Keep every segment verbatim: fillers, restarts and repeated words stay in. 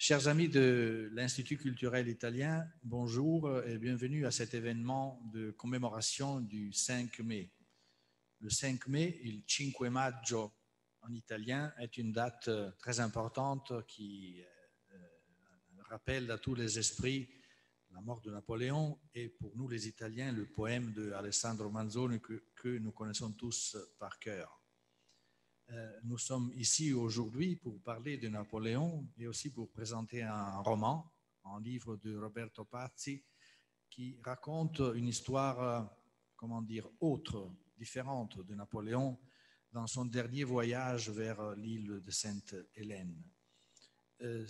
Chers amis de l'Institut culturel italien, bonjour et bienvenue à cet événement de commémoration du cinq mai. Le cinq mai, il cinque maggio en italien, est une date très importante qui euh, rappelle à tous les esprits la mort de Napoléon et pour nous les Italiens le poème de Alessandro Manzoni que, que nous connaissons tous par cœur. Nous sommes ici aujourd'hui pour parler de Napoléon et aussi pour présenter un roman, un livre de Roberto Pazzi qui raconte une histoire, comment dire, autre, différente de Napoléon dans son dernier voyage vers l'île de Sainte-Hélène. Euh,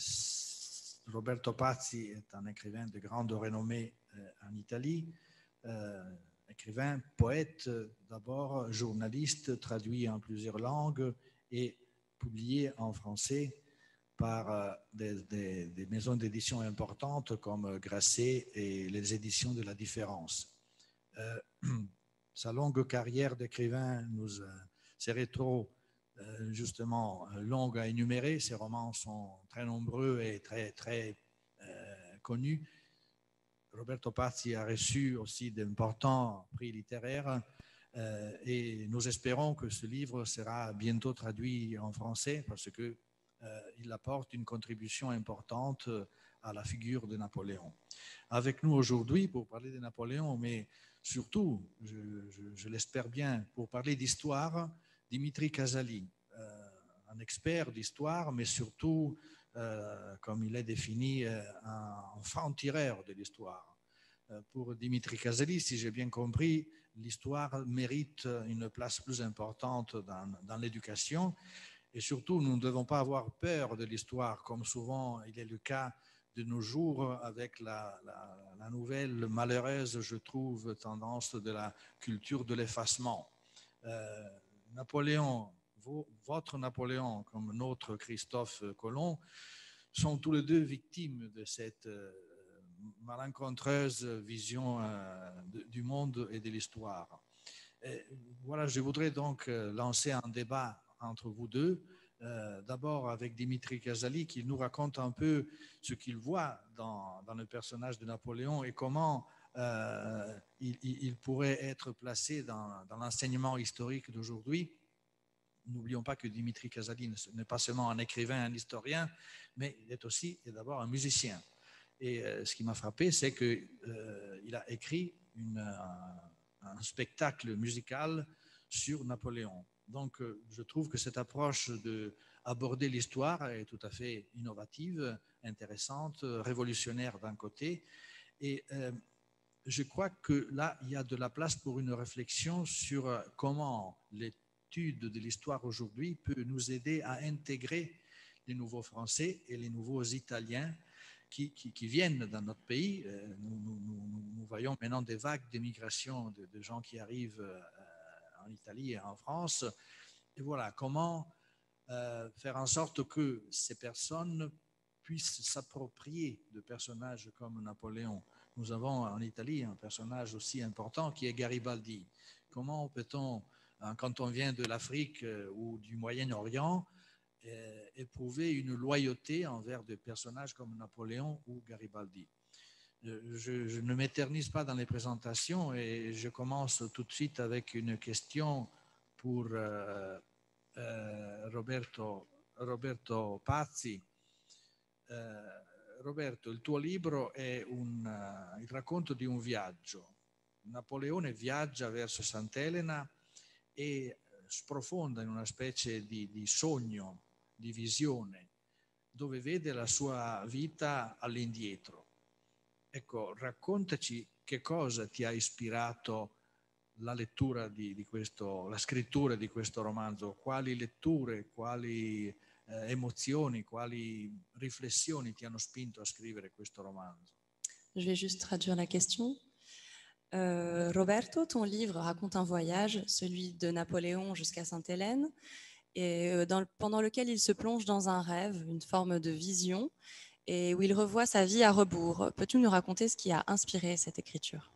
Roberto Pazzi est un écrivain de grande renommée en Italie, euh, écrivain, poète, d'abord journaliste, traduit en plusieurs langues et publié en français par des, des, des maisons d'édition importantes comme Grasset et les éditions de La Différence. Euh, sa longue carrière d'écrivain nous euh, serait trop euh, justement longue à énumérer. Ses romans sont très nombreux et très, très euh, connus. Roberto Pazzi a reçu aussi d'importants prix littéraires euh, et nous espérons que ce livre sera bientôt traduit en français parce qu'il euh, apporte une contribution importante à la figure de Napoléon. Avec nous aujourd'hui pour parler de Napoléon, mais surtout, je, je, je l'espère bien, pour parler d'histoire, Dimitri Casali, euh, un expert d'histoire, mais surtout Euh, comme il est défini, euh, un, un franc-tireur de l'histoire. Euh, pour Dimitri Casali, si j'ai bien compris, l'histoire mérite une place plus importante dans, dans l'éducation et surtout, nous ne devons pas avoir peur de l'histoire, comme souvent il est le cas de nos jours avec la, la, la nouvelle malheureuse, je trouve, tendance de la culture de l'effacement. Euh, Napoléon, votre Napoléon, comme notre Christophe Colomb, sont tous les deux victimes de cette euh, malencontreuse vision euh, de, du monde et de l'histoire. Voilà, je voudrais donc lancer un débat entre vous deux. Euh, D'abord avec Dimitri Casali qui nous raconte un peu ce qu'il voit dans, dans le personnage de Napoléon et comment euh, il, il pourrait être placé dans, dans l'enseignement historique d'aujourd'hui. N'oublions pas que Dimitri Casali n'est pas seulement un écrivain, un historien, mais il est aussi et d'abord un musicien. Et euh, ce qui m'a frappé, c'est qu'il euh, a écrit une, un, un spectacle musical sur Napoléon. Donc, euh, je trouve que cette approche d'aborder l'histoire est tout à fait innovative, intéressante, révolutionnaire d'un côté. Et euh, je crois que là, il y a de la place pour une réflexion sur comment l'étude de l'histoire aujourd'hui peut nous aider à intégrer les nouveaux Français et les nouveaux Italiens qui, qui, qui viennent dans notre pays. Nous, nous, nous, nous voyons maintenant des vagues d'émigration de, de gens qui arrivent en Italie et en France. Et voilà, comment euh, faire en sorte que ces personnes puissent s'approprier de personnages comme Napoléon. Nous avons en Italie un personnage aussi important qui est Garibaldi. Comment peut-on, quand on vient de l'Afrique ou du Moyen-Orient, éprouver une loyauté envers des personnages comme Napoléon ou Garibaldi? Je, je ne m'éternise pas dans les présentations et je commence tout de suite avec une question pour euh, euh, Roberto, Roberto Pazzi. Uh, Roberto, il tuo libro è un, uh, il racconto di un viaggio. Napoleone viaggia verso Sant'Elena e sprofonda in una specie di, di sogno, di visione, dove vede la sua vita all'indietro. Ecco, raccontaci che cosa ti ha ispirato la lettura di, di questo, la scrittura di questo romanzo, quali letture, quali eh, emozioni, quali riflessioni ti hanno spinto a scrivere questo romanzo? Je vais juste traduire la question. Euh, Roberto, ton livre raconte un voyage, celui de Napoléon jusqu'à Sainte-Hélène, et dans le, pendant lequel il se plonge dans un rêve, une forme de vision, et où il revoit sa vie à rebours. Peux-tu nous raconter ce qui a inspiré cette écriture?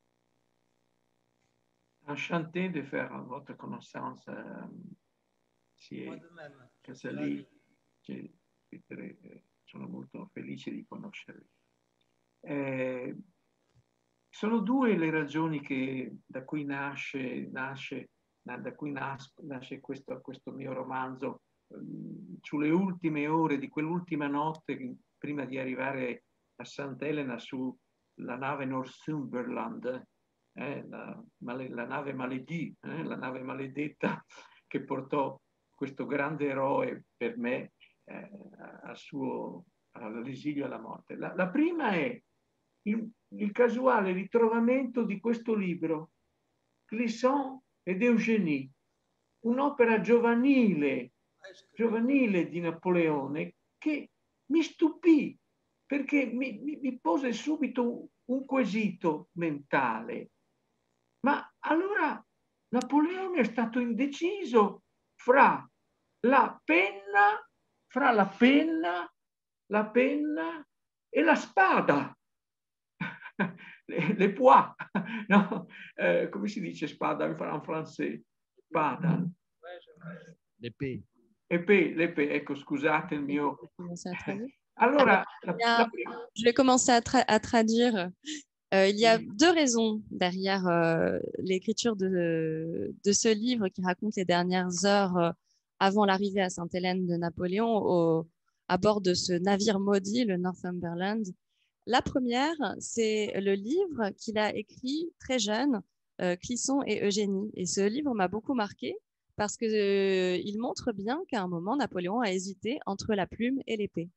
Enchanté de faire votre connaissance, euh, si Casali, qui est très sono molto felice di conoscervi. Eh, sono due le ragioni che, da cui nasce, nasce, da cui nas, nasce questo, questo mio romanzo, sulle ultime ore di quell'ultima notte prima di arrivare a Sant'Elena sulla nave Northumberland, eh, la, la nave maledì, eh, la nave maledetta che portò questo grande eroe per me eh, al suo all'esilio e alla morte. La, la prima è il, il casuale ritrovamento di questo libro, Clisson ed Eugénie, un'opera giovanile, giovanile di Napoleone che mi stupì perché mi, mi, mi pose subito un, un quesito mentale. Ma allora Napoleone è stato indeciso fra la penna, fra la penna, la penna e la spada. Le, le pois, no? Eh, come si dice spada in francese? Spada. L'épée. Épée, l'épée, ecco, scusate il mio... Allora, la, a, la... je vais commencer à, tra à traduire. Euh, il y a deux raisons derrière euh, l'écriture de, de ce livre qui raconte les dernières heures euh, avant l'arrivée à Sainte-Hélène de Napoléon au, à bord de ce navire maudit, le Northumberland. La première, c'est le livre qu'il a écrit très jeune, euh, Clisson et Eugénie. Et ce livre m'a beaucoup marqué parce qu'il euh, montre bien qu'à un moment, Napoléon a hésité entre la plume et l'épée.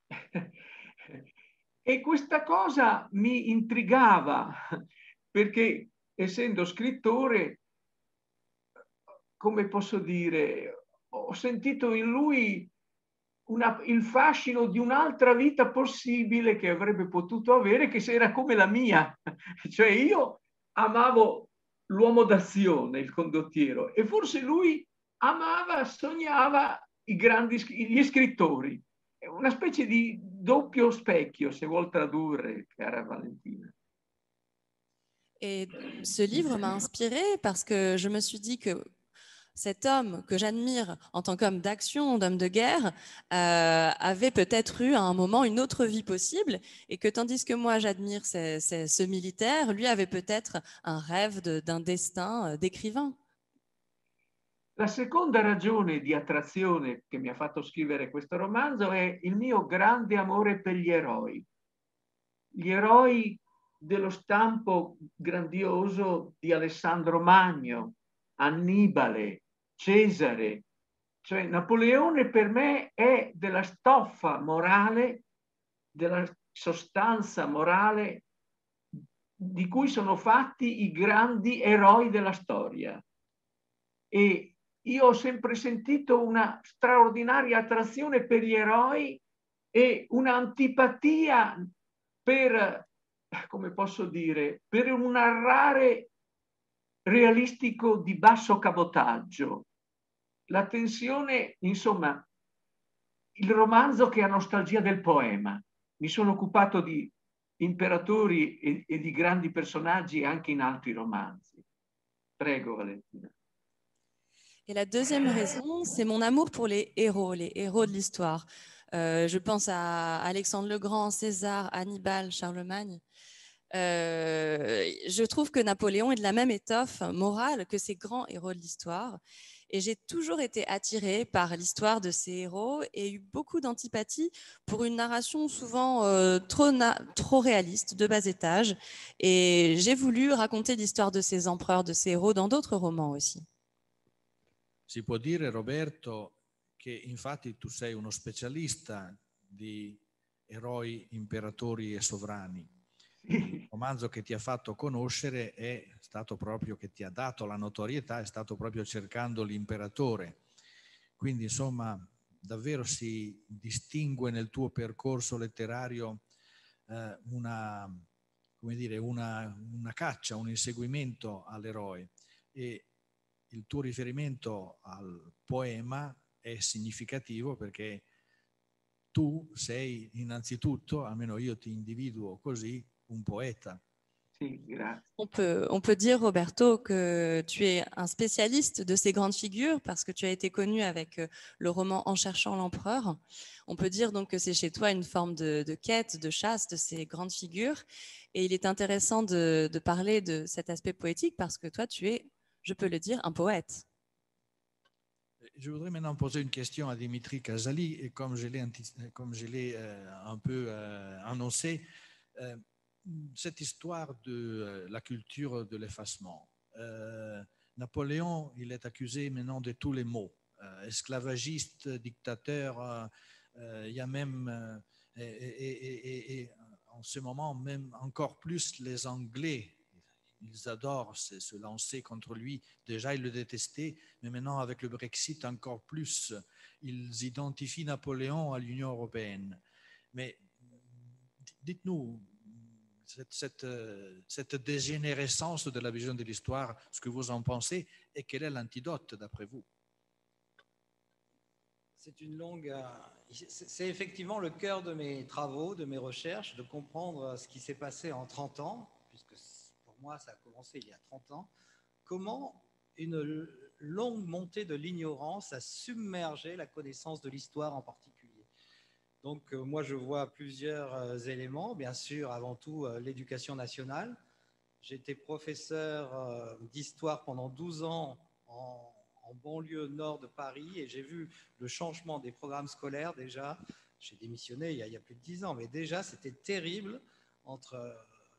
E questa cosa mi intrigava, perché essendo scrittore, come posso dire, ho sentito in lui una, il fascino di un'altra vita possibile che avrebbe potuto avere, che era come la mia. Cioè io amavo l'uomo d'azione, il condottiero, e forse lui amava, sognava i grandi, gli scrittori. È una specie di doppio specchio, se vuol tradurre, cara Valentina. Et ce livre m'a inspirée parce que je me suis dit que cet homme que j'admire en tant qu'homme d'action, d'homme de guerre, euh, avait peut-être eu à un moment une autre vie possible et que tandis que moi j'admire ce militaire, lui avait peut-être un rêve d'un destin d'écrivain. La seconda ragione di attrazione che mi ha fatto scrivere questo romanzo è il mio grande amore per gli eroi. Gli eroi dello stampo grandioso di Alessandro Magno, Annibale, Cesare. Cioè Napoleone per me è della stoffa morale, della sostanza morale di cui sono fatti i grandi eroi della storia. E io ho sempre sentito una straordinaria attrazione per gli eroi e un'antipatia per, come posso dire, per un narrare realistico di basso cabotaggio. La tensione, insomma, il romanzo che ha nostalgia del poema. Mi sono occupato di imperatori e, e di grandi personaggi anche in altri romanzi. Prego, Valentina. Et la deuxième raison, c'est mon amour pour les héros, les héros de l'histoire. Euh, je pense à Alexandre le Grand, César, Hannibal, Charlemagne. Euh, je trouve que Napoléon est de la même étoffe morale que ces grands héros de l'histoire. Et j'ai toujours été attirée par l'histoire de ces héros et eu beaucoup d'antipathie pour une narration souvent euh, trop, trop réaliste, de bas étage. Et j'ai voulu raconter l'histoire de ces empereurs, de ces héros dans d'autres romans aussi. Si può dire, Roberto, che infatti tu sei uno specialista di eroi, imperatori e sovrani. Il romanzo che ti ha fatto conoscere è stato proprio, che ti ha dato la notorietà, è stato proprio Cercando l'imperatore. Quindi insomma davvero si distingue nel tuo percorso letterario eh, una, come dire, una, una caccia, un inseguimento all'eroe, e il tuo riferimento al poema è significativo perché tu sei innanzitutto, almeno io ti individuo così, un poeta. Sì, grazie. On peut, on peut dire, Roberto, que tu es un spécialiste de ces grandes figures parce que tu as été connu avec le roman En cherchant l'empereur. On peut dire donc que c'est chez toi une forme de, de quête, de chasse de ces grandes figures. Et il est intéressant de, de parler de cet aspect poétique parce que toi, tu es, je peux le dire, un poète. Je voudrais maintenant poser une question à Dimitri Casali, et comme je l'ai, comme je l'ai euh, un peu euh, annoncé, euh, cette histoire de euh, la culture de l'effacement. Euh, Napoléon, il est accusé maintenant de tous les maux. Euh, esclavagiste, dictateur, euh, euh, il y a même, euh, et, et, et, et en ce moment, même encore plus les Anglais. Ils adorent se, se lancer contre lui. Déjà, ils le détestaient, mais maintenant, avec le Brexit, encore plus. Ils identifient Napoléon à l'Union européenne. Mais dites-nous, cette, cette, cette dégénérescence de la vision de l'histoire, ce que vous en pensez, et quel est l'antidote d'après vous? C'est une longue. C'est effectivement le cœur de mes travaux, de mes recherches, de comprendre ce qui s'est passé en trente ans, puisque pour moi, ça a commencé il y a trente ans. Comment une longue montée de l'ignorance a submergé la connaissance de l'histoire en particulier. Donc, euh, moi, je vois plusieurs euh, éléments. Bien sûr, avant tout, euh, l'éducation nationale. J'ai été professeur euh, d'histoire pendant douze ans en, en banlieue nord de Paris et j'ai vu le changement des programmes scolaires déjà. J'ai démissionné il y, a, il y a plus de dix ans, mais déjà, c'était terrible entre euh,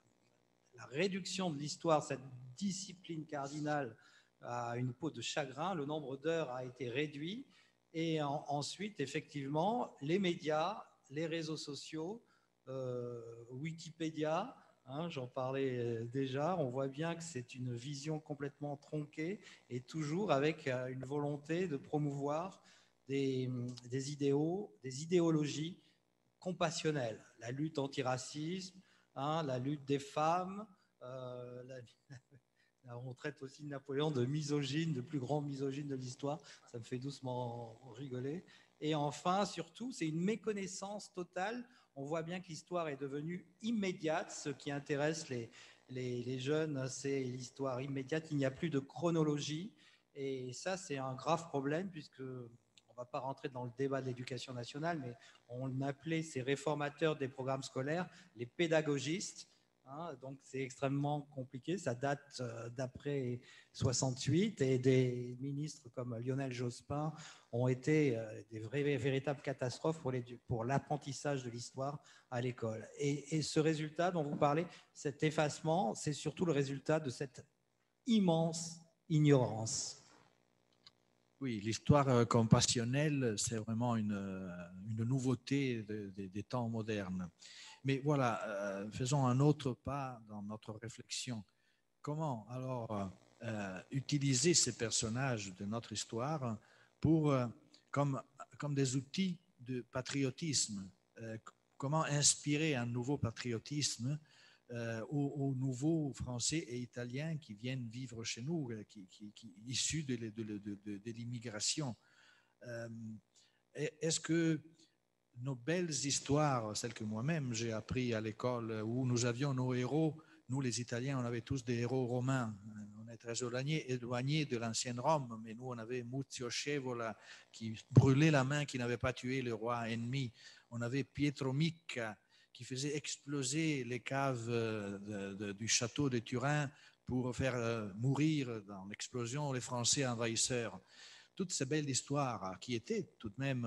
la réduction de l'histoire, cette discipline cardinale à une peau de chagrin. Le nombre d'heures a été réduit. Et en, ensuite, effectivement, les médias, les réseaux sociaux, euh, Wikipédia, hein, j'en parlais déjà, on voit bien que c'est une vision complètement tronquée et toujours avec une volonté de promouvoir des, des idéaux, des idéologies compassionnelles. La lutte antiracisme, hein, la lutte des femmes, euh, la, on traite aussi Napoléon de misogyne, de plus grand misogyne de l'histoire. Ça me fait doucement rigoler. Et enfin, surtout, c'est une méconnaissance totale. On voit bien que l'histoire est devenue immédiate. Ce qui intéresse les, les, les jeunes, c'est l'histoire immédiate. Il n'y a plus de chronologie. Et ça, c'est un grave problème puisque on ne va pas rentrer dans le débat de l'éducation nationale, mais on appelait ces réformateurs des programmes scolaires les pédagogistes. Hein, donc c'est extrêmement compliqué, ça date euh, d'après soixante-huit et des ministres comme Lionel Jospin ont été euh, des vraies, véritables catastrophes pour, les, pour l'apprentissage de l'histoire à l'école. Et, et ce résultat dont vous parlez, cet effacement, c'est surtout le résultat de cette immense ignorance. Oui, l'histoire compassionnelle, c'est vraiment une, une nouveauté de, de, des temps modernes. Mais voilà, euh, faisons un autre pas dans notre réflexion. Comment alors euh, utiliser ces personnages de notre histoire pour, euh, comme, comme des outils de patriotisme? euh, Comment inspirer un nouveau patriotisme euh, aux, aux nouveaux Français et Italiens qui viennent vivre chez nous, qui, qui, qui, issus de, de, de, de, de l'immigration? euh, Est-ce que nos belles histoires, celles que moi-même j'ai appris à l'école, où nous avions nos héros, nous les Italiens, on avait tous des héros romains. On est très éloignés, éloignés de l'ancienne Rome, mais nous on avait Muzio Scevola qui brûlait la main, qui n'avait pas tué le roi ennemi. On avait Pietro Micca qui faisait exploser les caves de, de, du château de Turin pour faire mourir dans l'explosion les Français envahisseurs. Toutes ces belles histoires qui étaient tout de même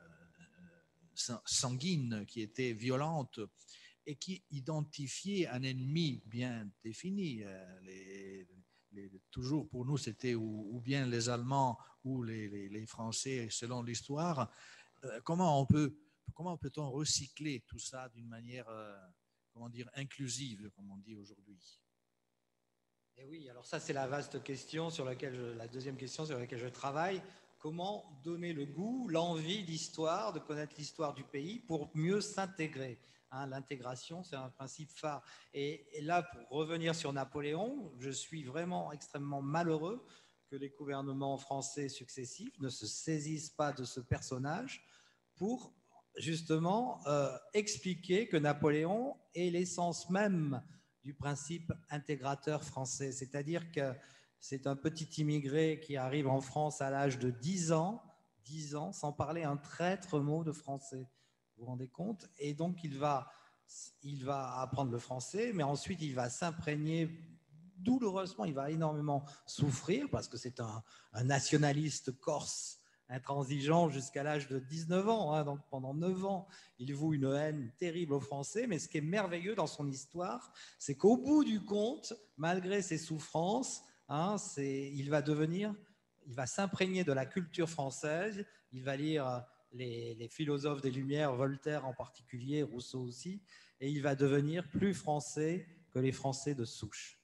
sanguine, qui était violente et qui identifiait un ennemi bien défini. Les, les, toujours pour nous, c'était ou, ou bien les Allemands ou les, les, les Français, selon l'histoire. Euh, comment on peut, comment peut-on recycler tout ça d'une manière, euh, comment dire, inclusive, comme on dit aujourd'hui? Et oui, alors ça c'est la vaste question sur laquelle je, la deuxième question sur laquelle je travaille. Comment donner le goût, l'envie d'histoire, de connaître l'histoire du pays pour mieux s'intégrer, hein, l'intégration, c'est un principe phare. Et, et là, pour revenir sur Napoléon, je suis vraiment extrêmement malheureux que les gouvernements français successifs ne se saisissent pas de ce personnage pour justement euh, expliquer que Napoléon est l'essence même du principe intégrateur français, c'est-à-dire que c'est un petit immigré qui arrive en France à l'âge de dix ans, dix ans, sans parler un traître mot de français. Vous vous rendez compte? Et donc, il va, il va apprendre le français, mais ensuite, il va s'imprégner douloureusement, il va énormément souffrir parce que c'est un, un nationaliste corse intransigeant jusqu'à l'âge de dix-neuf ans. Hein, donc, pendant neuf ans, il voue une haine terrible aux Français. Mais ce qui est merveilleux dans son histoire, c'est qu'au bout du compte, malgré ses souffrances, Hein, il va devenir, il va s'imprégner de la culture française, il va lire les, les philosophes des Lumières, Voltaire en particulier, Rousseau aussi, et il va devenir plus français que les Français de souche.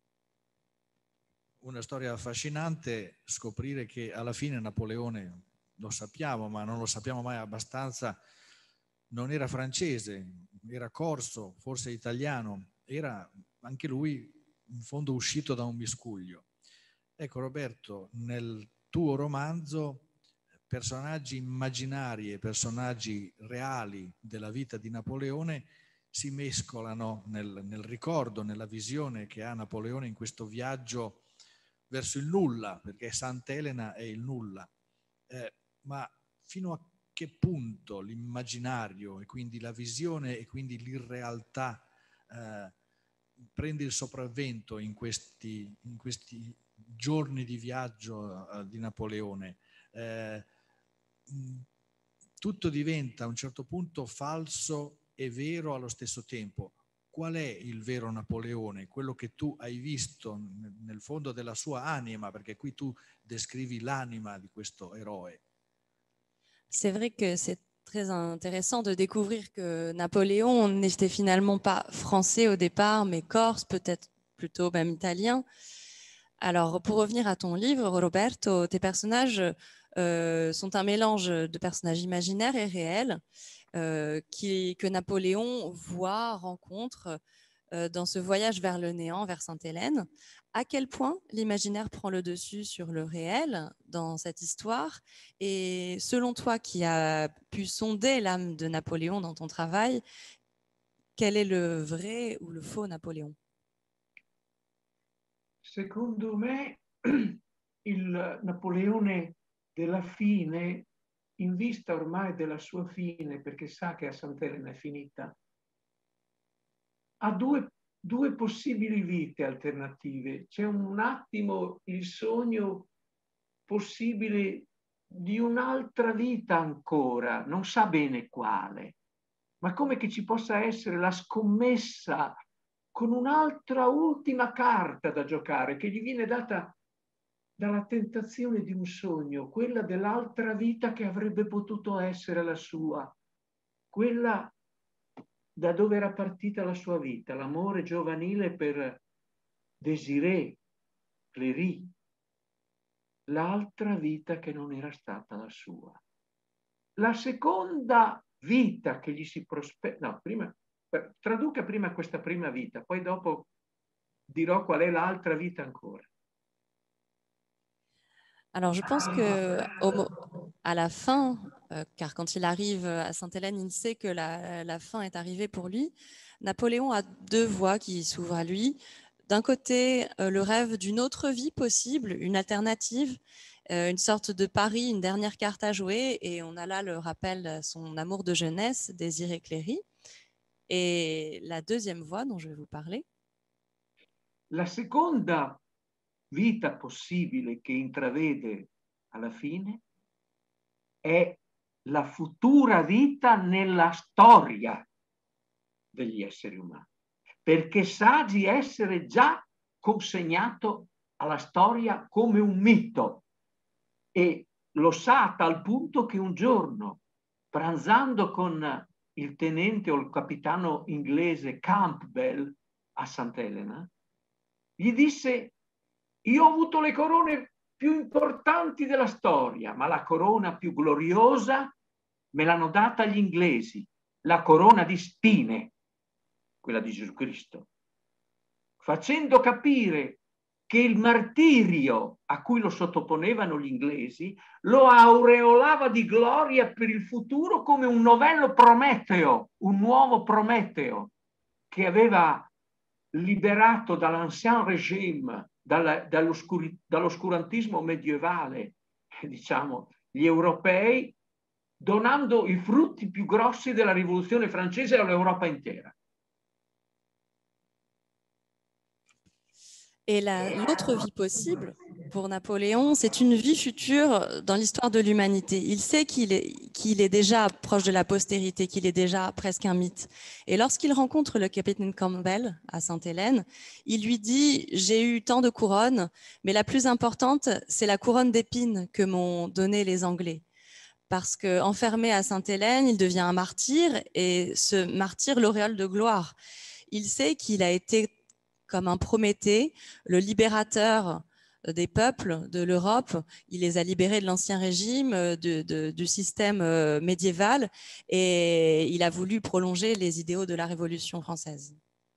Una storia affascinante, scoprire che alla fine Napoleone, lo sappiamo, ma non lo sappiamo mai abbastanza, non era francese, era corso, forse italiano, era anche lui in fondo uscito da un miscuglio. Ecco Roberto, nel tuo romanzo personaggi immaginari e personaggi reali della vita di Napoleone si mescolano nel, nel ricordo, nella visione che ha Napoleone in questo viaggio verso il nulla, perché Sant'Elena è il nulla. Eh, ma fino a che punto l'immaginario e quindi la visione e quindi l'irrealtà eh, prende il sopravvento in questi, in questi giorni di viaggio uh, di Napoleone? Eh, tutto diventa a un certo punto falso e vero allo stesso tempo. Qual è il vero Napoleone? Quello che tu hai visto nel fondo della sua anima, perché qui tu descrivi l'anima di questo eroe. C'est vrai que c'est très intéressant de découvrir que Napoléon n'était finalement pas français au départ, mais corse, peut-être plutôt même italien. Alors, pour revenir à ton livre, Roberto, tes personnages euh, sont un mélange de personnages imaginaires et réels euh, qui, que Napoléon voit, rencontre euh, dans ce voyage vers le néant, vers Sainte-Hélène. À quel point l'imaginaire prend le dessus sur le réel dans cette histoire? Et selon toi, qui a pu sonder l'âme de Napoléon dans ton travail, quel est le vrai ou le faux Napoléon? Secondo me il Napoleone della fine, in vista ormai della sua fine, perché sa che a Sant'Elena è finita, ha due, due possibili vite alternative. C'è un attimo il sogno possibile di un'altra vita ancora, non sa bene quale, ma come che ci possa essere la scommessa con un'altra ultima carta da giocare che gli viene data dalla tentazione di un sogno, quella dell'altra vita che avrebbe potuto essere la sua, quella da dove era partita la sua vita, l'amore giovanile per Désirée Cléry, l'altra vita che non era stata la sua. La seconda vita che gli si prospetta, no, prima, traduca prima questa prima vita, poi dopo dirò qual è l'altra vita ancora. Alors, je pense que au, à la fin, euh, car quand il arrive à Sainte-Hélène, il sait que la, la fin est arrivée pour lui. Napoléon a deux voies qui s'ouvrent à lui. D'un côté, euh, le rêve d'une autre vie possible, une alternative, euh, une sorte de pari, une dernière carte à jouer. Et on a là le rappel à son amour de jeunesse, Désirée Cléry. Et la deuxième voie dont je vais vous parler. La seconda vita possibile che intravede alla fine è la futura vita nella storia degli esseri umani, perché sa di essere già consegnato alla storia come un mito e lo sa a tal punto che un giorno, pranzando con il tenente o il capitano inglese Campbell a Sant'Elena, gli disse: io ho avuto le corone più importanti della storia, ma la corona più gloriosa me l'hanno data gli inglesi, la corona di spine, quella di Gesù Cristo, facendo capire che il martirio a cui lo sottoponevano gli inglesi lo aureolava di gloria per il futuro come un novello Prometeo, un nuovo Prometeo che aveva liberato dall'ancien régime, dalla, dall'oscurantismo medievale, diciamo, gli europei, donando i frutti più grossi della rivoluzione francese all'Europa intera. Et l'autre vie possible pour Napoléon, c'est une vie future dans l'histoire de l'humanité. Il sait qu'il est, qu'il est déjà proche de la postérité, qu'il est déjà presque un mythe. Et lorsqu'il rencontre le capitaine Campbell à Sainte-Hélène, il lui dit « J'ai eu tant de couronnes, mais la plus importante, c'est la couronne d'épines que m'ont donnée les Anglais. » Parce qu'enfermé à Sainte-Hélène, il devient un martyr et ce martyr l'auréole de gloire. Il sait qu'il a été comme un Prométhée, le libérateur des peuples de l'Europe. Il les a libérés de l'ancien régime, de, de, du système médiéval, et il a voulu prolonger les idéaux de la Révolution française.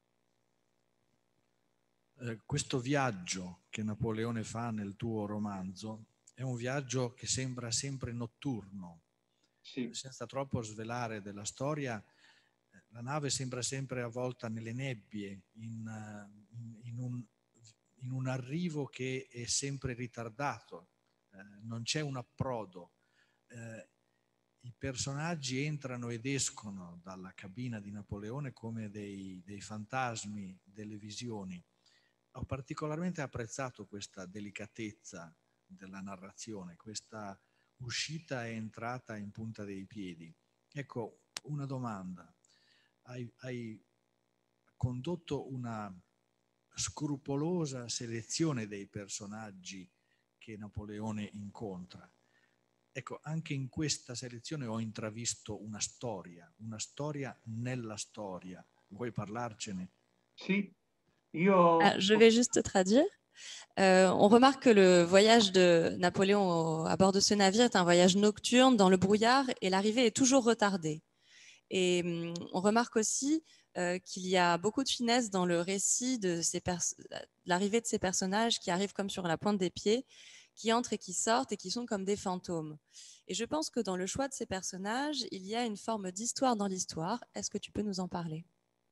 Eh, questo viaggio che Napoleone fa nel tuo romanzo è un viaggio che sembra sempre notturno. Sì. Senza troppo svelare della storia, la nave sembra sempre avvolta nelle nebbie, in, in, in, un, in un arrivo che è sempre ritardato, eh, non c'è un approdo. Eh, I personaggi entrano ed escono dalla cabina di Napoleone come dei, dei fantasmi, delle visioni. Ho particolarmente apprezzato questa delicatezza della narrazione, questa uscita e entrata in punta dei piedi. Ecco, una domanda. Hai, hai condotto una scrupolosa selezione dei personaggi che Napoleone incontra. Ecco, anche in questa selezione ho intravisto una storia, una storia nella storia. Vuoi parlarcene? Sì, io... Ah, je vais juste traduire. Euh, on remarque que le voyage de Napoléon au, à bord de ce navire est un voyage nocturne dans le brouillard et l'arrivée est toujours retardée. Et hum, on remarque aussi euh, qu'il y a beaucoup de finesse dans le récit de ces l'arrivée de ces personnages qui arrivent comme sur la pointe des pieds, qui entrent et qui sortent et qui sont comme des fantômes. Et je pense que dans le choix de ces personnages, il y a une forme d'histoire dans l'histoire. Est-ce que tu peux nous en parler?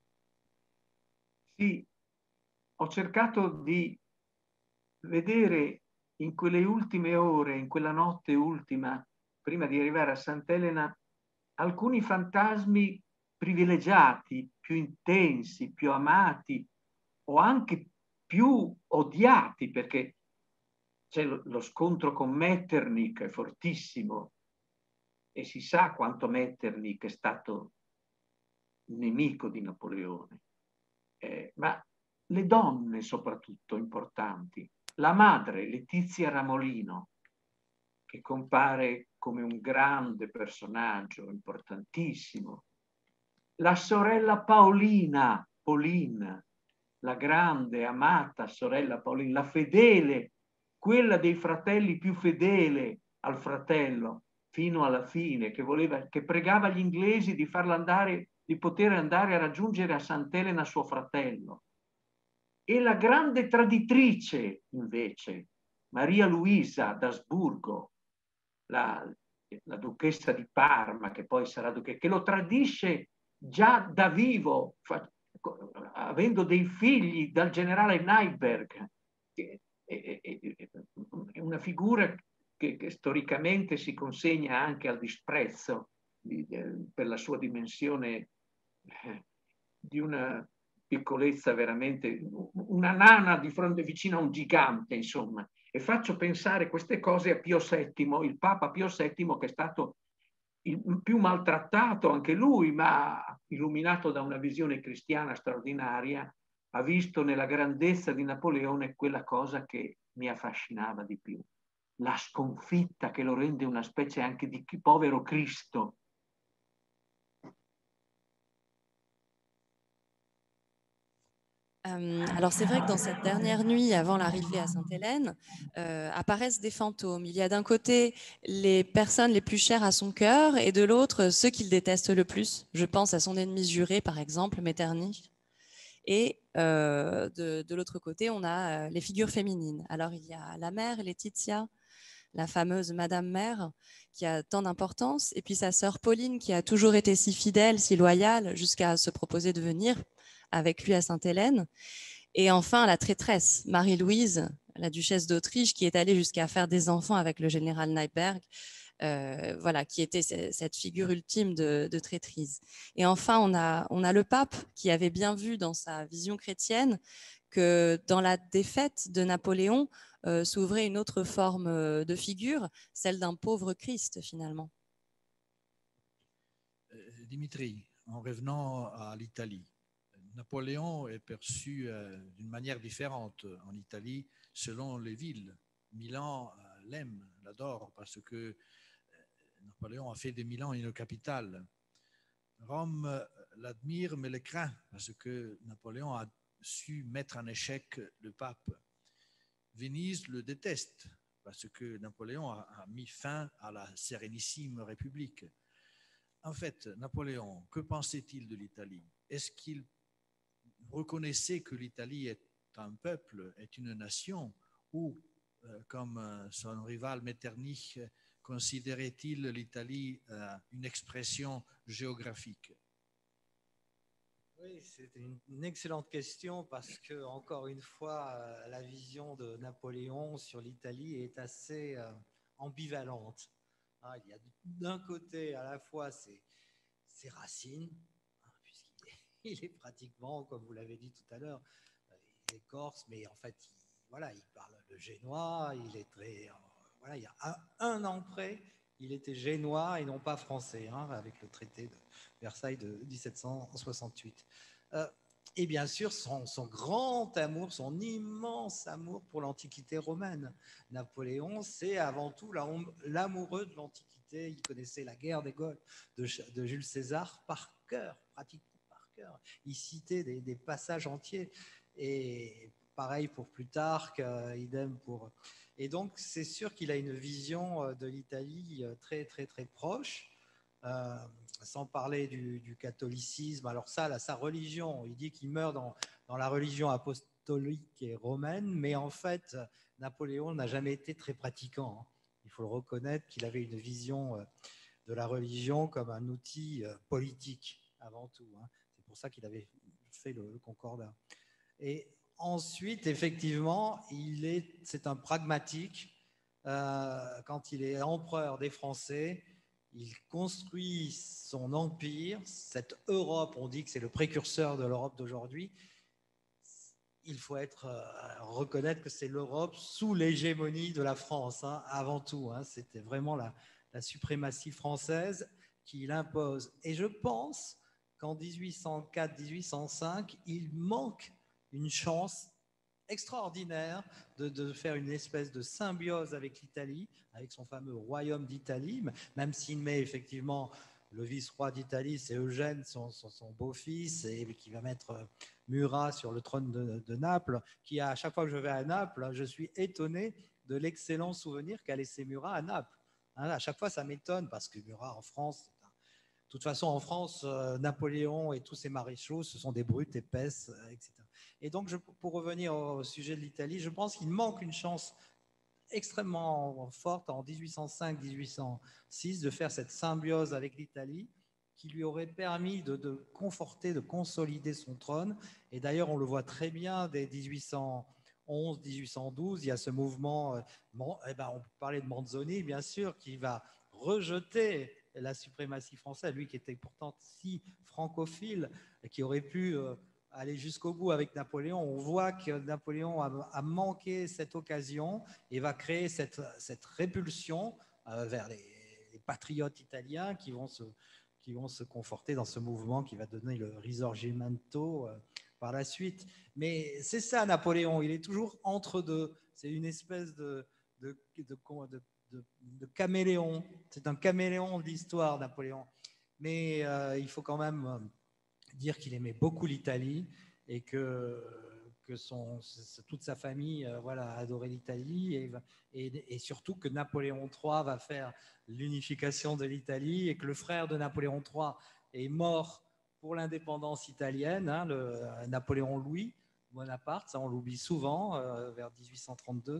Sì, ho cercato di vedere in quelle ultime ore, in quella notte ultima, prima di arrivare a Sant'Elena, alcuni fantasmi privilegiati, più intensi, più amati o anche più odiati, perché c'è lo, lo scontro con Metternich è fortissimo e si sa quanto Metternich è stato nemico di Napoleone. Eh, ma le donne soprattutto importanti. La madre, Letizia Ramolino, che compare come un grande personaggio importantissimo. La sorella Paolina, Pauline, la grande, amata sorella Paolina, la fedele, quella dei fratelli più fedele al fratello, fino alla fine, che, voleva, che pregava gli inglesi di farla andare, di poter andare a raggiungere a Sant'Elena suo fratello. E la grande traditrice, invece, Maria Luisa d'Asburgo, la, la duchessa di Parma, che poi sarà duchessa, che lo tradisce già da vivo, fa, avendo dei figli dal generale Neiberg. Che è, è, è una figura che, che storicamente si consegna anche al disprezzo di, di, per la sua dimensione eh, di una piccolezza veramente, una nana di fronte vicino a un gigante, insomma. E faccio pensare queste cose a Pio settimo, il Papa Pio settimo, che è stato il più maltrattato anche lui, ma illuminato da una visione cristiana straordinaria, ha visto nella grandezza di Napoleone quella cosa che mi affascinava di più, la sconfitta che lo rende una specie anche di povero Cristo. Euh, alors c'est vrai que dans cette dernière nuit avant l'arrivée à Sainte-Hélène euh, apparaissent des fantômes. Il y a d'un côté les personnes les plus chères à son cœur et de l'autre ceux qu'il déteste le plus. Je pense à son ennemi juré par exemple, Metternich. Et euh, de, de l'autre côté on a euh, les figures féminines. Alors il y a la mère Laetitia la fameuse Madame Mère, qui a tant d'importance, et puis sa sœur Pauline, qui a toujours été si fidèle, si loyale, jusqu'à se proposer de venir avec lui à Sainte-Hélène. Et enfin, la traîtresse, Marie-Louise, la duchesse d'Autriche, qui est allée jusqu'à faire des enfants avec le général Neipperg, euh, voilà, qui était cette figure ultime de, de traîtrise. Et enfin, on a, on a le pape, qui avait bien vu dans sa vision chrétienne que dans la défaite de Napoléon euh, s'ouvrait une autre forme de figure, celle d'un pauvre Christ, finalement. Dimitri, en revenant à l'Italie, Napoléon est perçu euh, d'une manière différente en Italie selon les villes. Milan euh, l'aime, l'adore, parce que euh, Napoléon a fait de Milan une capitale. Rome euh, l'admire, mais le craint, parce que Napoléon a su mettre en échec le pape. Venise le déteste, parce que Napoléon a, a mis fin à la Sérénissime République. En fait, Napoléon, que pensait-il de l'Italie? Est-ce qu'il reconnaissait que l'Italie est un peuple, est une nation, ou, euh, comme euh, son rival Metternich, considérait-il l'Italie euh, une expression géographique? Oui, c'est une, une excellente question parce que, encore une fois, euh, la vision de Napoléon sur l'Italie est assez euh, ambivalente. Hein, il y a d'un côté, à la fois, ses, ses racines, hein, puisqu'il est, il est pratiquement, comme vous l'avez dit tout à l'heure, il est corse, mais en fait, il, voilà, il parle le génois, il est très, euh, voilà, il y a un, un an près, il était génois et non pas français, hein, avec le traité de Versailles de dix-sept cent soixante-huit. Euh, et bien sûr, son, son grand amour, son immense amour pour l'Antiquité romaine. Napoléon, c'est avant tout l'amoureux de l'Antiquité. Il connaissait la guerre des Gaules de, de Jules César par cœur, pratiquement par cœur. Il citait des, des passages entiers. Et pareil pour Plutarque, euh, idem pour... Et donc, c'est sûr qu'il a une vision de l'Italie très, très, très proche. Euh, sans parler du, du catholicisme. Alors ça, là, sa religion, il dit qu'il meurt dans, dans la religion apostolique et romaine, mais en fait, Napoléon n'a jamais été très pratiquant. Hein. Il faut le reconnaître qu'il avait une vision euh, de la religion comme un outil euh, politique avant tout. Hein. C'est pour ça qu'il avait fait le, le concordat. Et ensuite, effectivement, il est, c'est un pragmatique. Euh, quand il est empereur des Français, il construit son empire, cette Europe, on dit que c'est le précurseur de l'Europe d'aujourd'hui. Il faut être, euh, reconnaître que c'est l'Europe sous l'hégémonie de la France, hein, avant tout. Hein, c'était vraiment la, la suprématie française qu'il impose. Et je pense qu'en dix-huit cent quatre dix-huit cent cinq, il manque une chance extraordinaire de, de faire une espèce de symbiose avec l'Italie, avec son fameux royaume d'Italie, même s'il met effectivement le vice-roi d'Italie, c'est Eugène, son, son, son beau-fils, et qui va mettre Murat sur le trône de, de Naples, qui à chaque fois que je vais à Naples, je suis étonné de l'excellent souvenir qu'a laissé Murat à Naples. Hein, à chaque fois, ça m'étonne, parce que Murat en France, un... de toute façon, en France, euh, Napoléon et tous ses maréchaux, ce sont des brutes épaisses, euh, et cetera. Et donc, je, pour revenir au sujet de l'Italie, je pense qu'il manque une chance extrêmement forte en dix-huit cent cinq dix-huit cent six de faire cette symbiose avec l'Italie qui lui aurait permis de, de conforter, de consolider son trône. Et d'ailleurs, on le voit très bien dès dix-huit cent onze dix-huit cent douze, il y a ce mouvement, euh, bon, eh ben, on peut parler de Manzoni, bien sûr, qui va rejeter la suprématie française, lui qui était pourtant si francophile, et qui aurait pu... Euh, aller jusqu'au bout avec Napoléon. On voit que Napoléon a, a manqué cette occasion et va créer cette, cette répulsion euh, vers les, les patriotes italiens qui vont, se, qui vont se conforter dans ce mouvement qui va donner le Risorgimento euh, par la suite. Mais c'est ça Napoléon, il est toujours entre deux. C'est une espèce de, de, de, de, de, de caméléon. C'est un caméléon de l'histoire, Napoléon. Mais euh, il faut quand même... Euh, dire qu'il aimait beaucoup l'Italie et que, que son, toute sa famille euh, voilà, adorait l'Italie et, et, et surtout que Napoléon trois va faire l'unification de l'Italie et que le frère de Napoléon trois est mort pour l'indépendance italienne, hein, le, Napoléon Louis Bonaparte, ça on l'oublie souvent, euh, vers dix-huit cent trente-deux.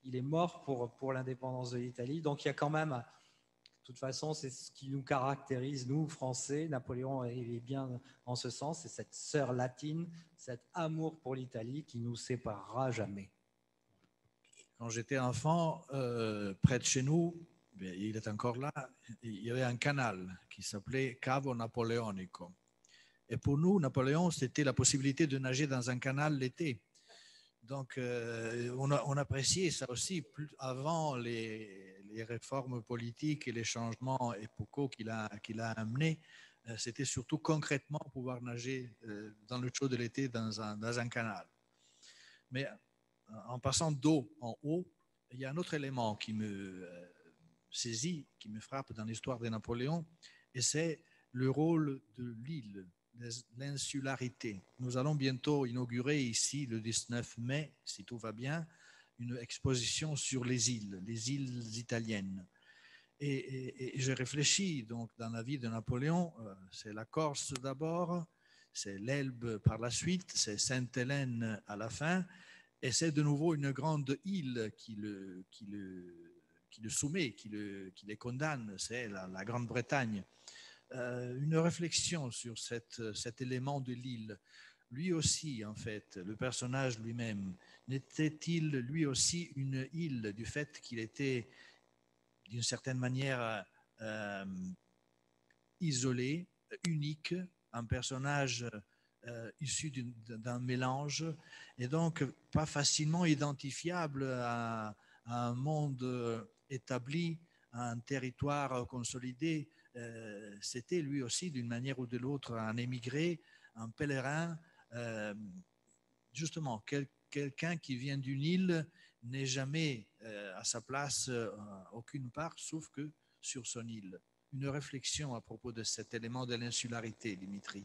il est mort pour, pour l'indépendance de l'Italie. Donc il y a quand même, de toute façon, c'est ce qui nous caractérise, nous, Français. Napoléon est bien en ce sens, c'est cette sœur latine, cet amour pour l'Italie qui nous séparera jamais. Quand j'étais enfant, euh, près de chez nous, il est encore là, il y avait un canal qui s'appelait Cavo Napoleonico. Et pour nous, Napoléon, c'était la possibilité de nager dans un canal l'été. Donc, euh, on, a, on appréciait ça aussi. Plus avant les, les réformes politiques et les changements épocaux qu'il a, qu'il a amenés, euh, c'était surtout concrètement pouvoir nager euh, dans le chaud de l'été dans un, dans un canal. Mais en passant d'eau en eau, il y a un autre élément qui me euh, saisit, qui me frappe dans l'histoire de Napoléon, et c'est le rôle de l'île, l'insularité. Nous allons bientôt inaugurer ici, le dix-neuf mai, si tout va bien, une exposition sur les îles, les îles italiennes. Et, et, et je réfléchis donc dans la vie de Napoléon, euh, c'est la Corse d'abord, c'est l'Elbe par la suite, c'est Sainte-Hélène à la fin, et c'est de nouveau une grande île qui le, qui le, qui le soumet, qui, le, qui les condamne, c'est la, la Grande-Bretagne. Euh, une réflexion sur cette, cet élément de l'île. Lui aussi, en fait, le personnage lui-même, n'était-il lui aussi une île du fait qu'il était d'une certaine manière euh, isolé, unique, un personnage euh, issu d'un mélange et donc pas facilement identifiable à, à un monde établi, à un territoire consolidé. Euh, c'était lui aussi d'une manière ou de l'autre un émigré, un pèlerin, euh, justement quel, quelqu'un qui vient d'une île n'est jamais euh, à sa place euh, aucune part sauf que sur son île. Une réflexion à propos de cet élément de l'insularité, Dimitri.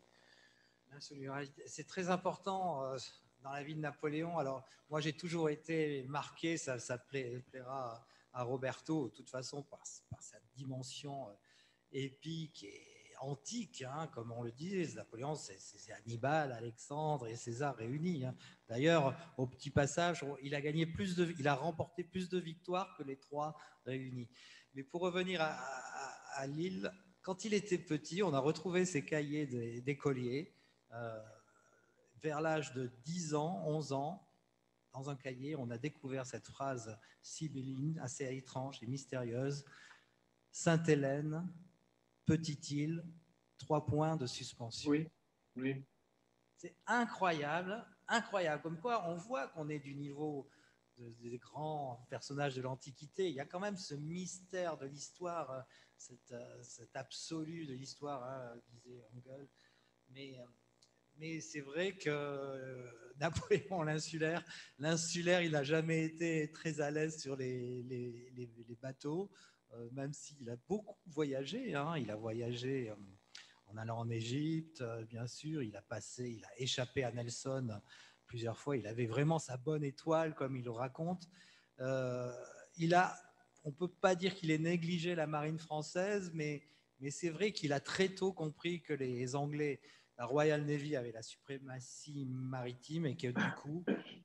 C'est très important euh, dans la vie de Napoléon. Alors, moi, j'ai toujours été marqué, ça, ça pla- plaira à, à Roberto, de toute façon, par, par sa dimension euh, épique et antique, hein, comme on le dit. Napoléon, c'est Hannibal, Alexandre et César réunis. Hein. D'ailleurs, au petit passage, il a gagné plus de, il a remporté plus de victoires que les trois réunis. Mais pour revenir à, à, à Lille, quand il était petit, on a retrouvé ses cahiers d'écolier. Euh, vers l'âge de dix ans, onze ans, dans un cahier, on a découvert cette phrase sibylline, assez étrange et mystérieuse. Sainte-Hélène, petite île, trois points de suspension. Oui, oui. C'est incroyable, incroyable. Comme quoi, on voit qu'on est du niveau de, des grands personnages de l'Antiquité. Il y a quand même ce mystère de l'histoire, cet, cet absolu de l'histoire, hein, disait Engel. Mais Mais c'est vrai que Napoléon l'insulaire, l'insulaire, il n'a jamais été très à l'aise sur les, les, les, les bateaux, euh, même s'il a beaucoup voyagé. Hein. Il a voyagé euh, en allant en Égypte, euh, bien sûr. Il a passé, il a échappé à Nelson plusieurs fois. Il avait vraiment sa bonne étoile, comme il le raconte. Euh, il a, on ne peut pas dire qu'il ait négligé la marine française, mais, mais c'est vrai qu'il a très tôt compris que les Anglais, la Royal Navy avait la suprématie maritime et que du coup,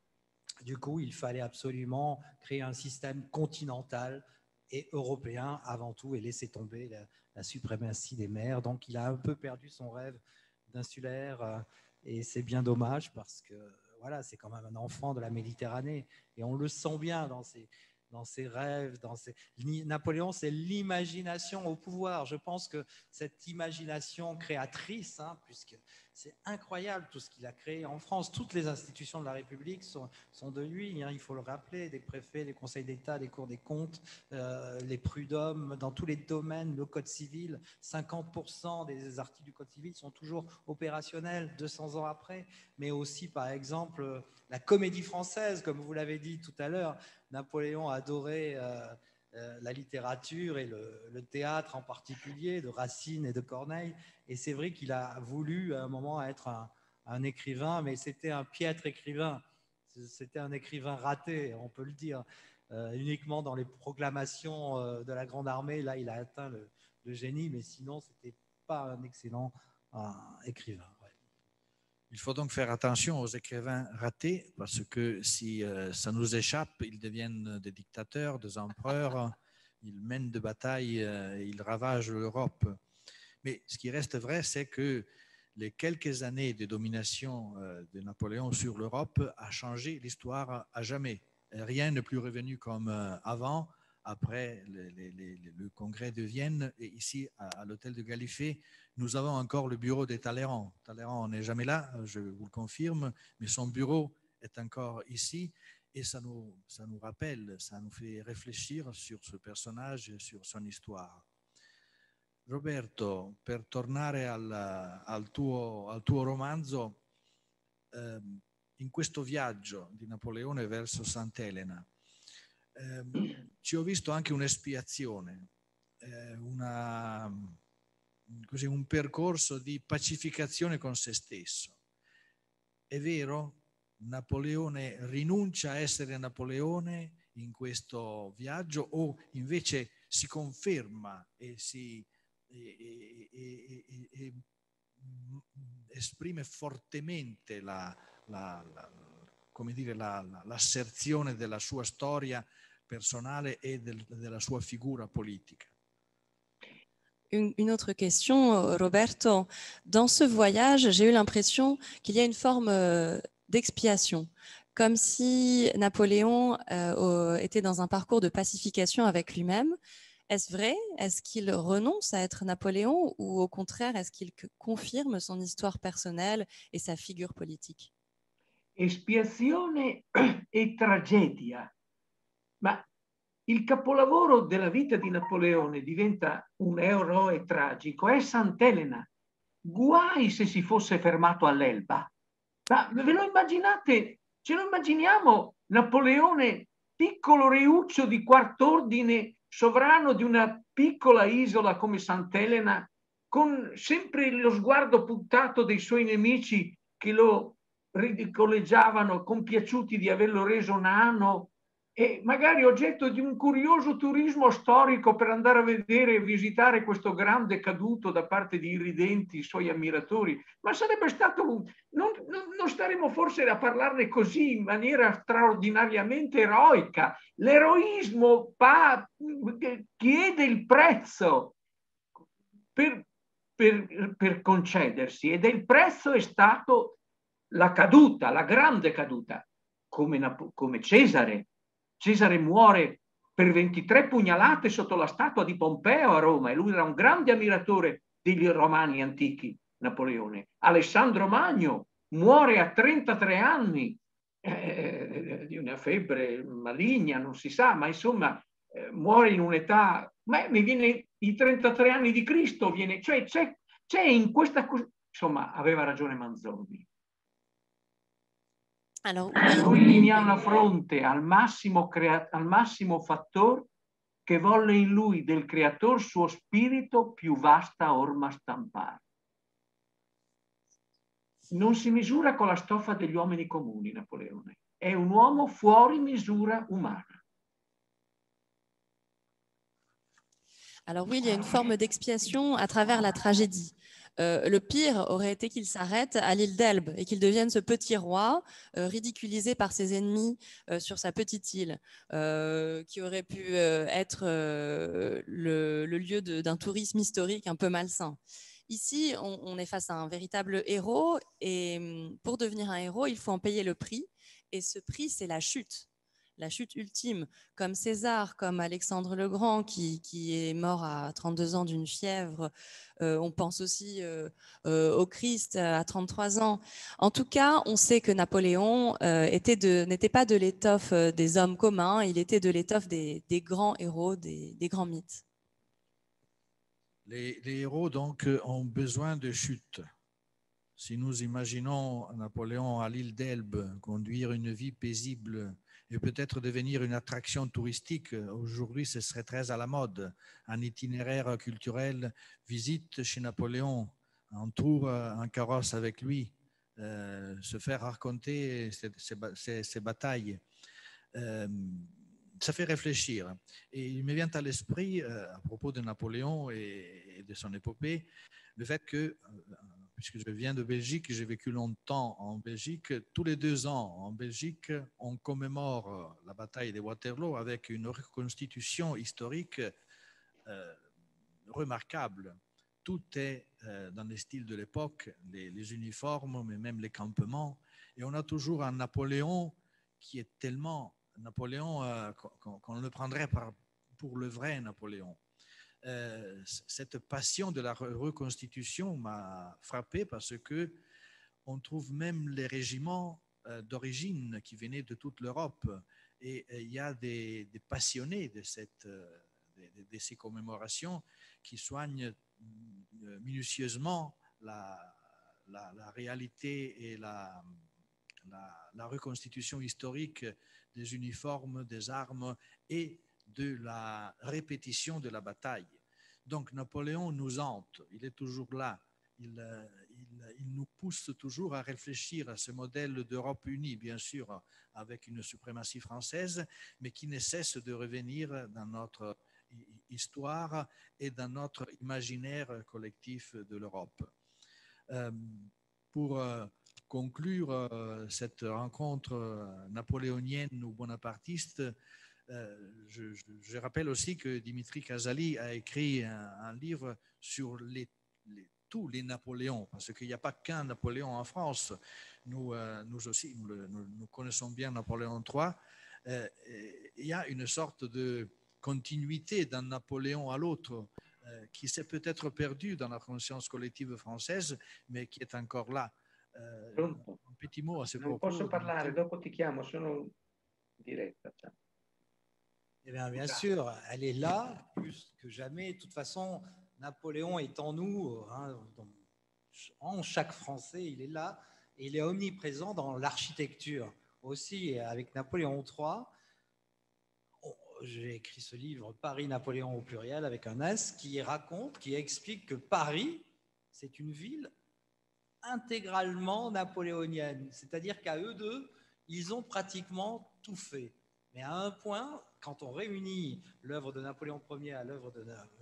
du coup, il fallait absolument créer un système continental et européen avant tout et laisser tomber la, la suprématie des mers. Donc, il a un peu perdu son rêve d'insulaire et c'est bien dommage parce que voilà, c'est quand même un enfant de la Méditerranée et on le sent bien dans ses, dans ses rêves, dans ses... Napoléon, c'est l'imagination au pouvoir. Je pense que cette imagination créatrice, hein, puisque c'est incroyable tout ce qu'il a créé en France, toutes les institutions de la République sont, sont de lui, hein, il faut le rappeler, des préfets, des conseils d'État, des cours des comptes, euh, les prud'hommes, dans tous les domaines, le code civil, cinquante pour cent des articles du code civil sont toujours opérationnels deux cents ans après, mais aussi par exemple la comédie française, comme vous l'avez dit tout à l'heure. Napoléon adorait euh, euh, la littérature et le, le théâtre en particulier, de Racine et de Corneille. Et c'est vrai qu'il a voulu à un moment être un, un écrivain, mais c'était un piètre écrivain. C'était un écrivain raté, on peut le dire. Euh, uniquement dans les proclamations euh, de la Grande Armée, là, il a atteint le, le génie, mais sinon, c'était pas un excellent un écrivain. Ouais. Il faut donc faire attention aux écrivains ratés parce que si euh, ça nous échappe, ils deviennent des dictateurs, des empereurs, ils mènent des batailles, euh, ils ravagent l'Europe. Mais ce qui reste vrai, c'est que les quelques années de domination euh, de Napoléon sur l'Europe a changé l'histoire à jamais. Rien n'est plus revenu comme euh, avant, après le, le, le, le congrès de Vienne et ici à, à l'hôtel de Gallifet. Nous avons encore le bureau de Talleyrand. Talleyrand n'est jamais là, je vous le confirme, mais son bureau est encore ici et ça nous, ça nous rappelle, ça nous fait réfléchir sur ce personnage et sur son histoire. Roberto, per tornare al, al, tuo, al tuo romanzo, eh, in questo viaggio di Napoleone verso Sant'Elena, eh, ci ho visto anche un'espiazione, eh, una... così, un percorso di pacificazione con se stesso. È vero? Napoleone rinuncia a essere Napoleone in questo viaggio o invece si conferma e si e, e, e, e, e esprime fortemente la, la, la, come dire, la, la, l'asserzione della sua storia personale e del, della sua figura politica? Une, une autre question, Roberto. Dans ce voyage, j'ai eu l'impression qu'il y a une forme d'expiation, comme si Napoléon euh, était dans un parcours de pacification avec lui-même. Est-ce vrai? Est-ce qu'il renonce à être Napoléon ou au contraire, est-ce qu'il confirme son histoire personnelle et sa figure politique? Espiazione e tragedia. Ma il capolavoro della vita di Napoleone diventa un eroe tragico, è Sant'Elena. Guai se si fosse fermato all'Elba. Ma ve lo immaginate? Ce lo immaginiamo Napoleone, piccolo reuccio di quart'ordine, sovrano di una piccola isola come Sant'Elena, con sempre lo sguardo puntato dei suoi nemici che lo ridicoleggiavano, compiaciuti di averlo reso nano e magari oggetto di un curioso turismo storico per andare a vedere e visitare questo grande caduto da parte di irridenti suoi ammiratori. Ma sarebbe stato un... non, non staremo forse a parlarne così in maniera straordinariamente eroica. L'eroismo pa... chiede il prezzo per, per, per concedersi ed il prezzo è stato la caduta, la grande caduta, come, come Cesare. Cesare muore per ventitré pugnalate sotto la statua di Pompeo a Roma e lui era un grande ammiratore degli romani antichi, Napoleone. Alessandro Magno muore a trentatré anni eh, di una febbre maligna, non si sa, ma insomma eh, muore in un'età, ma mi viene i trentatré anni di Cristo, viene, cioè c'è, c'è in questa, insomma aveva ragione Manzoni. Alors, lui teniamo a fronte al massimo, crea- al massimo fattore che volle in lui del creator suo spirito più vasta orma stampare. Non si misura con la stoffa degli uomini comuni, Napoleone. È un uomo fuori misura umana. Alors oui, il y a une forme d'expiation à travers la tragédie. Euh, le pire aurait été qu'il s'arrête à l'île d'Elbe et qu'il devienne ce petit roi euh, ridiculisé par ses ennemis euh, sur sa petite île, euh, qui aurait pu euh, être euh, le, le lieu d'un tourisme historique un peu malsain. Ici, on, on est face à un véritable héros et pour devenir un héros, il faut en payer le prix et ce prix, c'est la chute. La chute ultime, comme César, comme Alexandre le Grand, qui, qui est mort à trente-deux ans d'une fièvre. Euh, on pense aussi euh, euh, au Christ à trente-trois ans. En tout cas, on sait que Napoléon euh, était de, n'était pas de l'étoffe des hommes communs, il était de l'étoffe des, des grands héros, des, des grands mythes. Les, les héros, donc, ont besoin de chute. Si nous imaginons Napoléon à l'île d'Elbe conduire une vie paisible et peut-être devenir une attraction touristique, aujourd'hui ce serait très à la mode. Un itinéraire culturel, visite chez Napoléon, un tour en carrosse avec lui, euh, se faire raconter ses, ses, ses batailles. Euh, ça fait réfléchir. Et il me vient à l'esprit, euh, à propos de Napoléon et, et de son épopée, le fait que... Euh, puisque je viens de Belgique, j'ai vécu longtemps en Belgique. Tous les deux ans, en Belgique, on commémore la bataille de Waterloo avec une reconstitution historique euh, remarquable. Tout est euh, dans le style de l'époque, les, les uniformes, mais même les campements. Et on a toujours un Napoléon qui est tellement Napoléon euh, qu'on, qu'on le prendrait par, pour le vrai Napoléon. Euh, cette passion de la reconstitution m'a frappé parce que on trouve même les régiments euh, d'origine qui venaient de toute l'Europe. Et il y a des, des passionnés de, cette, de, de ces commémorations qui soignent minutieusement la, la, la réalité et la, la, la reconstitution historique des uniformes, des armes et de la répétition de la bataille. Donc Napoléon nous hante, il est toujours là, il, il, il nous pousse toujours à réfléchir à ce modèle d'Europe unie, bien sûr, avec une suprématie française, mais qui ne cesse de revenir dans notre histoire et dans notre imaginaire collectif de l'Europe. Euh, pour euh, conclure euh, cette rencontre napoléonienne ou bonapartiste, euh, je, je, je rappelle aussi que Dimitri Casali a écrit un, un livre sur les, les, tous les Napoléons, parce qu'il n'y a pas qu'un Napoléon en France. Nous, euh, nous aussi, nous, nous, nous connaissons bien Napoléon trois. Euh, il y a une sorte de continuité d'un Napoléon à l'autre euh, qui s'est peut-être perdu dans la conscience collettive française, mais qui est encore là. Euh, un petit mot à ce non propos. Posso parlare, dopo ti chiamo, sono in diretta. Cioè. Eh bien, bien sûr, elle est là plus que jamais. De toute façon, Napoléon est en nous, hein, en chaque Français, il est là, et il est omniprésent dans l'architecture aussi. Et avec Napoléon trois, j'ai écrit ce livre Paris-Napoléon au pluriel avec un S qui raconte, qui explique que Paris, c'est une ville intégralement napoléonienne. C'est-à-dire qu'à eux deux, ils ont pratiquement tout fait. Mais à un point, quand on réunit l'œuvre de Napoléon Ier à l'œuvre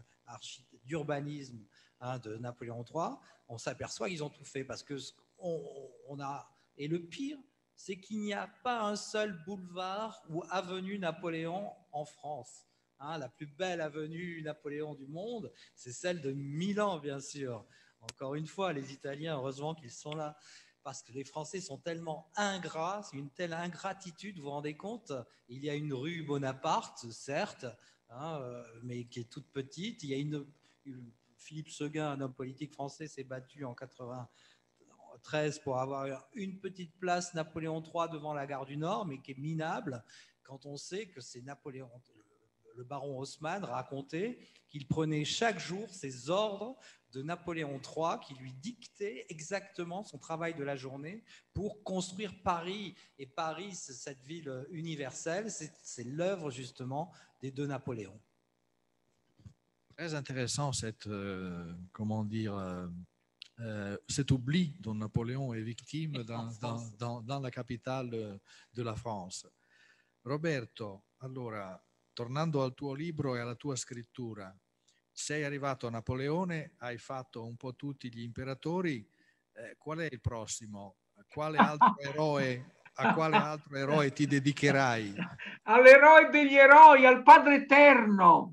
d'urbanisme hein, de Napoléon trois, on s'aperçoit qu'ils ont tout fait parce que on, on a. Et le pire, c'est qu'il n'y a pas un seul boulevard ou avenue Napoléon en France. Hein, la plus belle avenue Napoléon du monde, c'est celle de Milan, bien sûr. Encore une fois, les Italiens, heureusement qu'ils sont là, parce que les Français sont tellement ingrats, c'est une telle ingratitude, vous vous rendez compte? Il y a une rue Bonaparte, certes, hein, mais qui est toute petite. Il y a une, une Philippe Séguin, un homme politique français, s'est battu en quatre-vingt-treize pour avoir une petite place Napoléon trois devant la gare du Nord, mais qui est minable quand on sait que c'est Napoléon, le baron Haussmann racontait qu'il prenait chaque jour ses ordres de Napoléon trois qui lui dictait exactement son travail de la journée pour construire Paris. Et Paris, c'est cette ville universelle, c'est l'œuvre justement des deux Napoléons. Très intéressant cette, euh, comment dire, euh, euh, cet oubli dont Napoléon est victime dans, dans, dans, dans la capitale de la France. Roberto, allora, tornando al tuo libro e alla tua scrittura, sei arrivato a Napoleone, hai fatto un po' tutti gli imperatori, eh, qual è il prossimo? Quale altro eroe, a quale altro eroe ti dedicherai? All'eroe degli eroi, al Padre Eterno.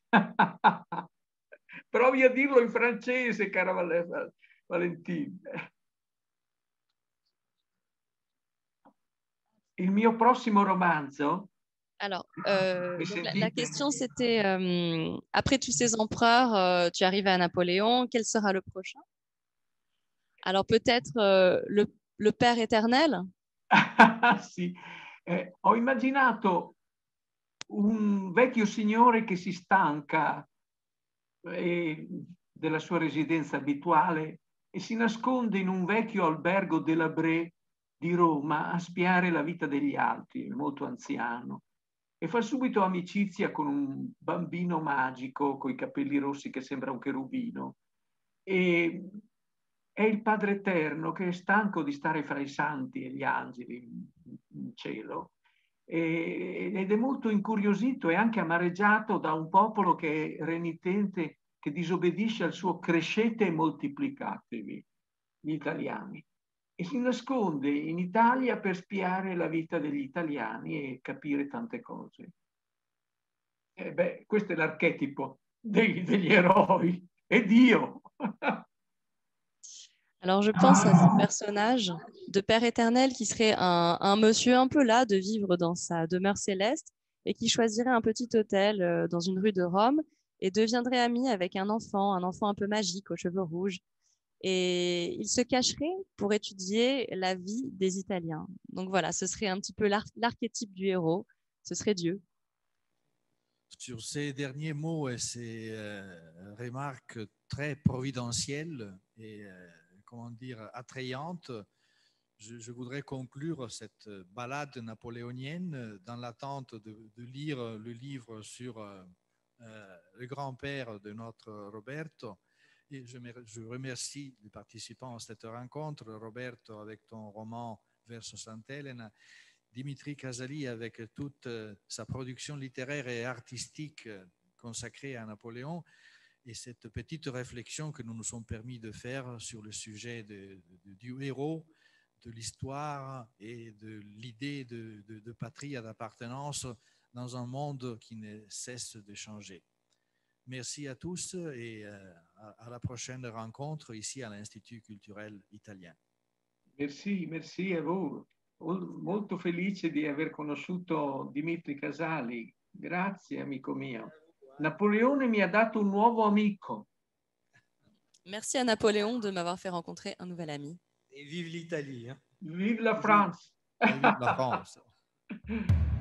Provi a dirlo in francese, cara Valentine. Il mio prossimo romanzo. Alors, euh, donc la, la question c'était, euh, après tous ces empereurs, euh, tu arrives à Napoléon, quel sera le prochain? Alors peut-être euh, le, le Père éternel? Sì, eh, ho immaginato un vecchio signore che si stanca eh, della sua residenza abituale e si nasconde in un vecchio albergo della Bre di Roma a spiare la vita degli altri, molto anziano. E fa subito amicizia con un bambino magico con i capelli rossi che sembra un cherubino. E è il Padre Eterno che è stanco di stare fra i santi e gli angeli in cielo e, ed è molto incuriosito e anche amareggiato da un popolo che è renitente, che disobbedisce al suo crescete e moltiplicatevi. gli italiani e si nasconde in Italia per spiare la vita degli italiani e capire tante cose. E beh, questo è l'archetipo dei, degli eroi, è Dio. Alors je pense à ce personnage de Père éternel qui serait un, un monsieur un peu las de vivre dans sa demeure céleste et qui choisirait un petit hôtel euh, dans une rue de Rome et deviendrait ami avec un enfant, un enfant un peu magique aux cheveux rouges. Et il se cacherait pour étudier la vie des Italiens. Donc voilà, ce serait un petit peu l'ar- l'archétype du héros, ce serait Dieu. Sur ces derniers mots et ces euh, remarques très providentielles et euh, comment dire attrayantes, je, je voudrais conclure cette balade napoléonienne dans l'attente de, de lire le livre sur euh, euh, le grand-père de notre Roberto. Et je, me, je remercie les participants à cette rencontre, Roberto avec ton roman Verso Sant'Elena, Dimitri Casali avec toute sa production littéraire et artistique consacrée à Napoléon et cette petite réflexion que nous nous sommes permis de faire sur le sujet de, de, du héros, de l'histoire et de l'idée de, de, de patrie et d'appartenance dans un monde qui ne cesse de changer. Merci à tous et à la prochaine rencontre ici à l'Institut culturel italien. Merci, merci a voi. Molto felice di aver conosciuto Dimitri Casali. Grazie, amico mio. Napoleone mi ha dato un nuovo amico. Merci à Napoléon de m'avoir fait rencontrer un nouvel ami. Et vive l'Italie. Hein. Vive la France. Et vive la France.